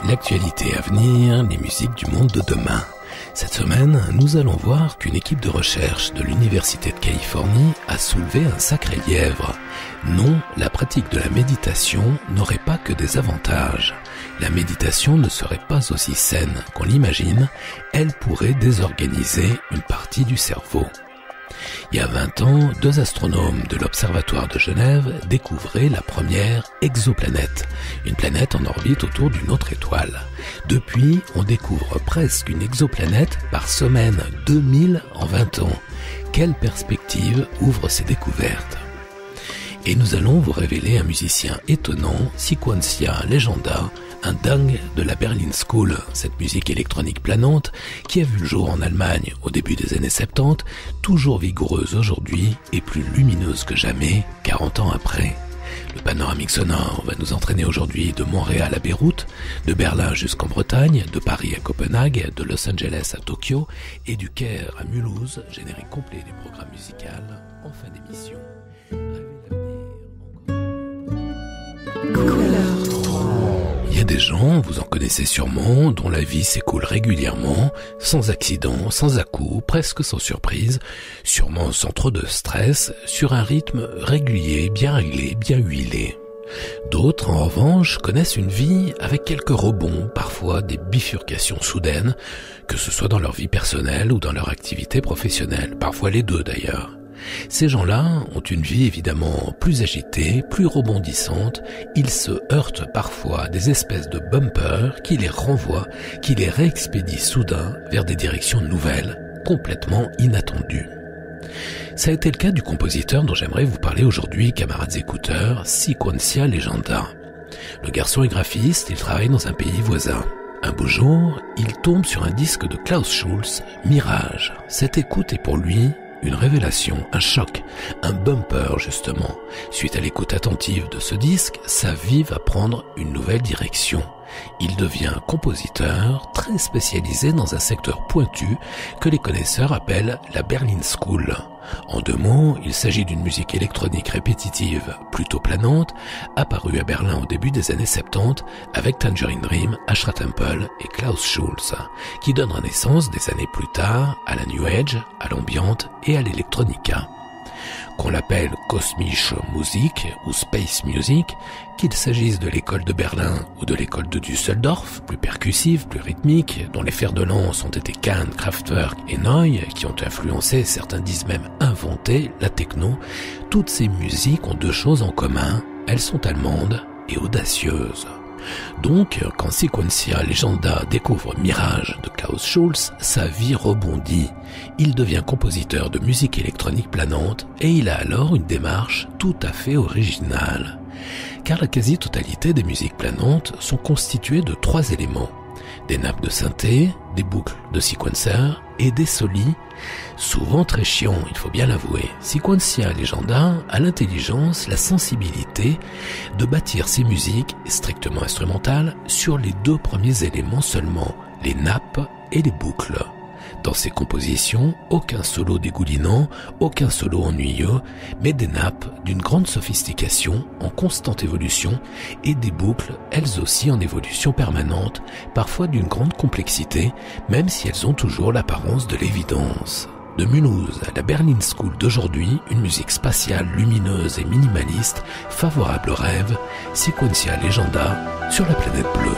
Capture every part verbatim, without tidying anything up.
L'actualité à venir, les musiques du monde de demain. Cette semaine, nous allons voir qu'une équipe de recherche de l'Université de Californie a soulevé un sacré lièvre. Non, la pratique de la méditation n'aurait pas que des avantages. La méditation ne serait pas aussi saine qu'on l'imagine, elle pourrait désorganiser une partie du cerveau. Il y a vingt ans, deux astronomes de l'Observatoire de Genève découvraient la première exoplanète, une planète en orbite autour d'une autre étoile. Depuis, on découvre presque une exoplanète par semaine, deux mille en vingt ans. Quelle perspective ouvrent ces découvertes ? Et nous allons vous révéler un musicien étonnant, Sequencia Legenda, un dingue de la Berlin School, cette musique électronique planante qui a vu le jour en Allemagne au début des années soixante-dix, toujours vigoureuse aujourd'hui et plus lumineuse que jamais, quarante ans après. Le panoramique sonore va nous entraîner aujourd'hui de Montréal à Beyrouth, de Berlin jusqu'en Bretagne, de Paris à Copenhague, de Los Angeles à Tokyo et du Caire à Mulhouse, générique complet des programmes musicaux en fin d'émission. Il y a des gens, vous en connaissez sûrement, dont la vie s'écoule régulièrement, sans accident, sans à-coups, presque sans surprise, sûrement sans trop de stress, sur un rythme régulier, bien réglé, bien huilé. D'autres, en revanche, connaissent une vie avec quelques rebonds, parfois des bifurcations soudaines, que ce soit dans leur vie personnelle ou dans leur activité professionnelle, parfois les deux d'ailleurs. Ces gens-là ont une vie évidemment plus agitée, plus rebondissante, ils se heurtent parfois à des espèces de bumpers qui les renvoient, qui les réexpédient soudain vers des directions nouvelles, complètement inattendues. Ça a été le cas du compositeur dont j'aimerais vous parler aujourd'hui, camarades écouteurs, Sequencia Legenda. Le garçon est graphiste, il travaille dans un pays voisin. Un beau jour, il tombe sur un disque de Klaus Schulze, Mirage. Cette écoute est pour lui une révélation, un choc, un bumper justement. Suite à l'écoute attentive de ce disque, sa vie va prendre une nouvelle direction. Il devient compositeur très spécialisé dans un secteur pointu que les connaisseurs appellent la Berlin School. En deux mots, il s'agit d'une musique électronique répétitive, plutôt planante, apparue à Berlin au début des années soixante-dix avec Tangerine Dream, Ashra Temple et Klaus Schulze, qui donnera naissance des années plus tard à la New Age, à l'ambiente et à l'électronica. Qu'on l'appelle Kosmische Musik ou Space Music, qu'il s'agisse de l'école de Berlin ou de l'école de Düsseldorf, plus percussive, plus rythmique, dont les fers de lance ont été Kahn, Kraftwerk et Neu, qui ont influencé, certains disent même inventé, la techno, toutes ces musiques ont deux choses en commun, elles sont allemandes et audacieuses. Donc, quand Sequencia Legenda découvre Mirage de Klaus Schulze, sa vie rebondit. Il devient compositeur de musique électronique planante et il a alors une démarche tout à fait originale. Car la quasi-totalité des musiques planantes sont constituées de trois éléments. Des nappes de synthé, des boucles de sequencer et des solis, souvent très chiants, il faut bien l'avouer. Sequencia Legenda a l'intelligence, la sensibilité de bâtir ses musiques strictement instrumentales sur les deux premiers éléments seulement, les nappes et les boucles. Dans ses compositions, aucun solo dégoulinant, aucun solo ennuyeux, mais des nappes d'une grande sophistication, en constante évolution, et des boucles, elles aussi en évolution permanente, parfois d'une grande complexité, même si elles ont toujours l'apparence de l'évidence. De Mulhouse à la Berlin School d'aujourd'hui, une musique spatiale, lumineuse et minimaliste, favorable au rêve, Sequencia Legenda sur la planète bleue.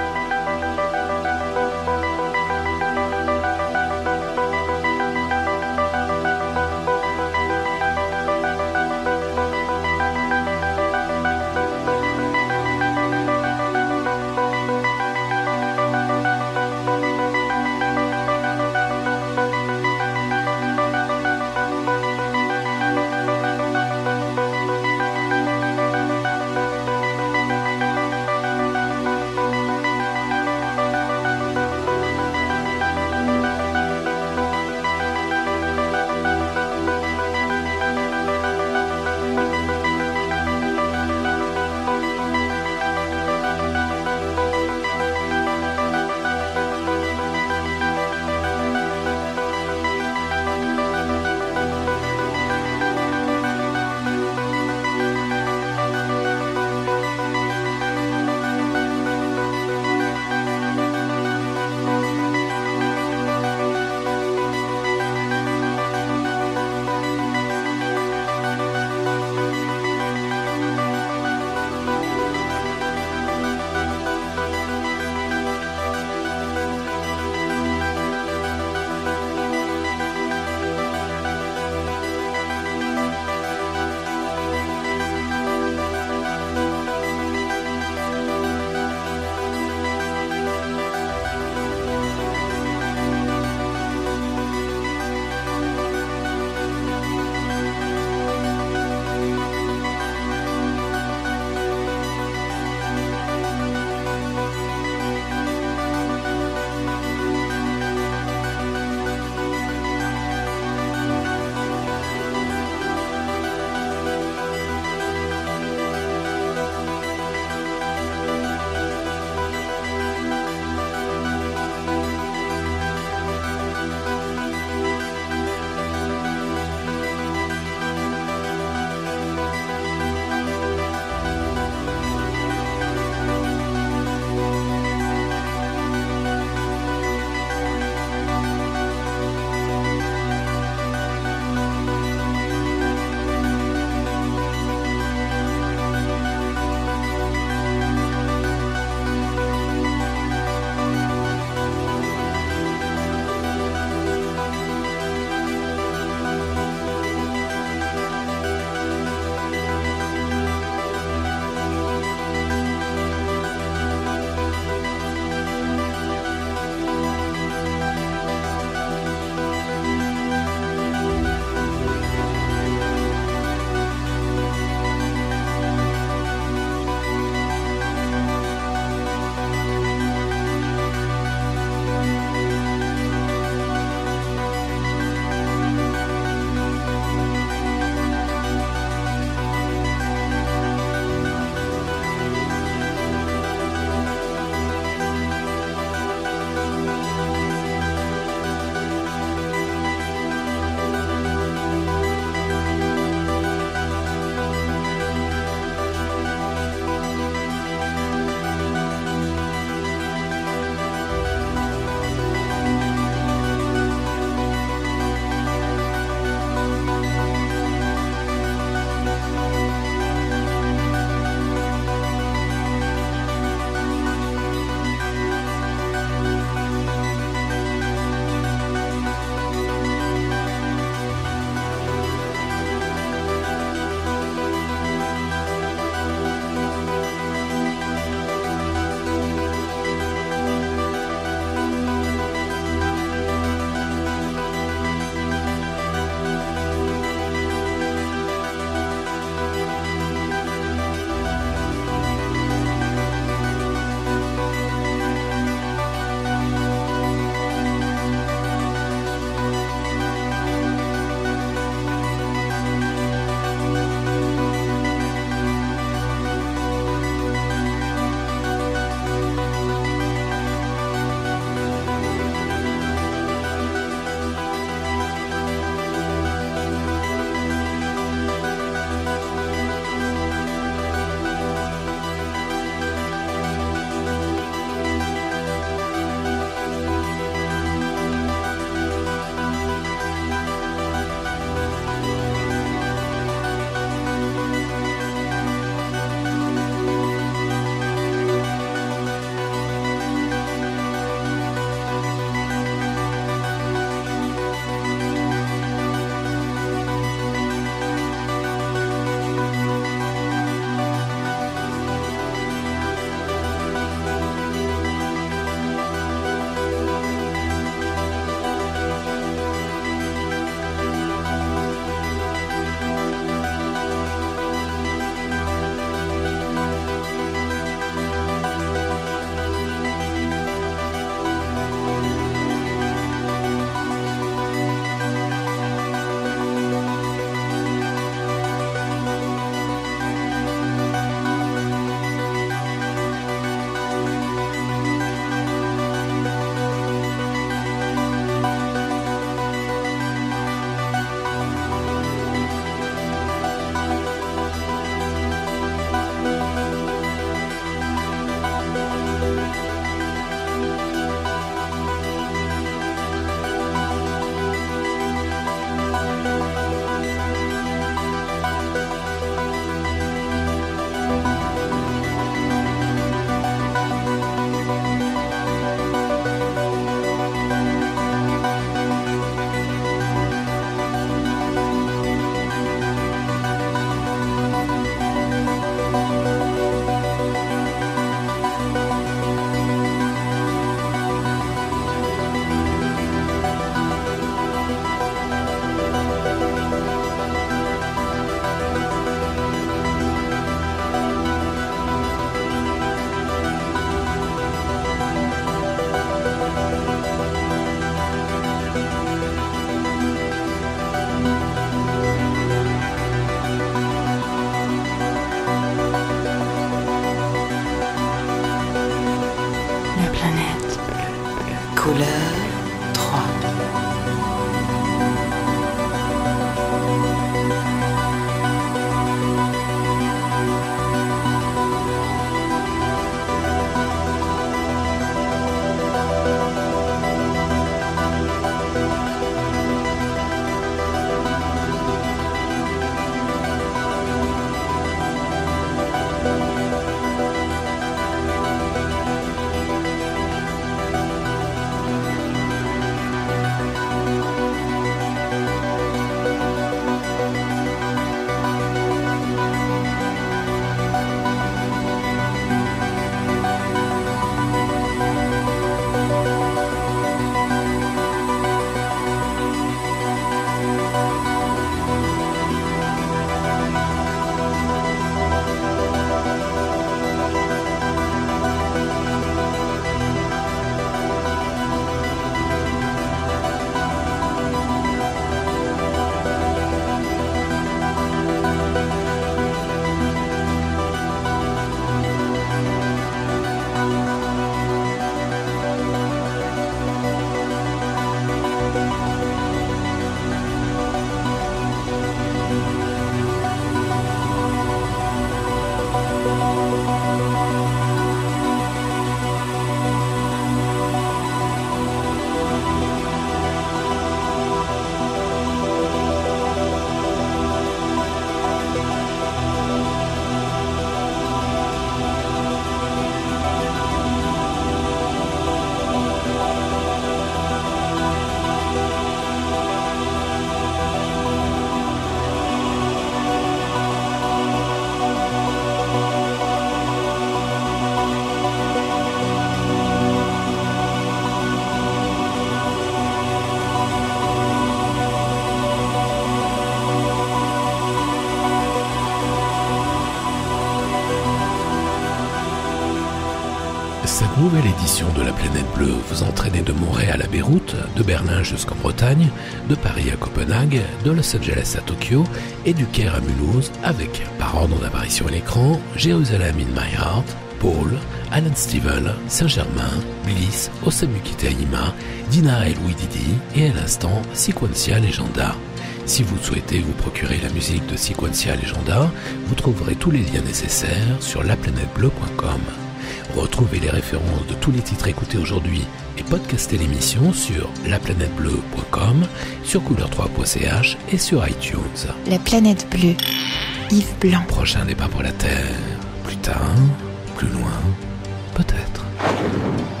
nouvelle édition de la Planète Bleue vous entraînez de Montréal à Beyrouth, de Berlin jusqu'en Bretagne, de Paris à Copenhague, de Los Angeles à Tokyo et du Caire à Mulhouse avec, par ordre d'apparition à l'écran, Jérusalem in My Heart, Paul, Alan Stivell, Saint-Germain, Bliss, Osamu Kitayama, Dina et Louis Didi et à l'instant Sequentia Legenda. Si vous souhaitez vous procurer la musique de Sequentia Legenda, vous trouverez tous les liens nécessaires sur la planète bleue point com. Retrouvez les références de tous les titres écoutés aujourd'hui et podcastez l'émission sur la planète bleue point com, sur couleur trois point c h et sur iTunes. La Planète Bleue, Yves Blanc. Prochain départ pour la Terre. Plus tard, plus loin, peut-être.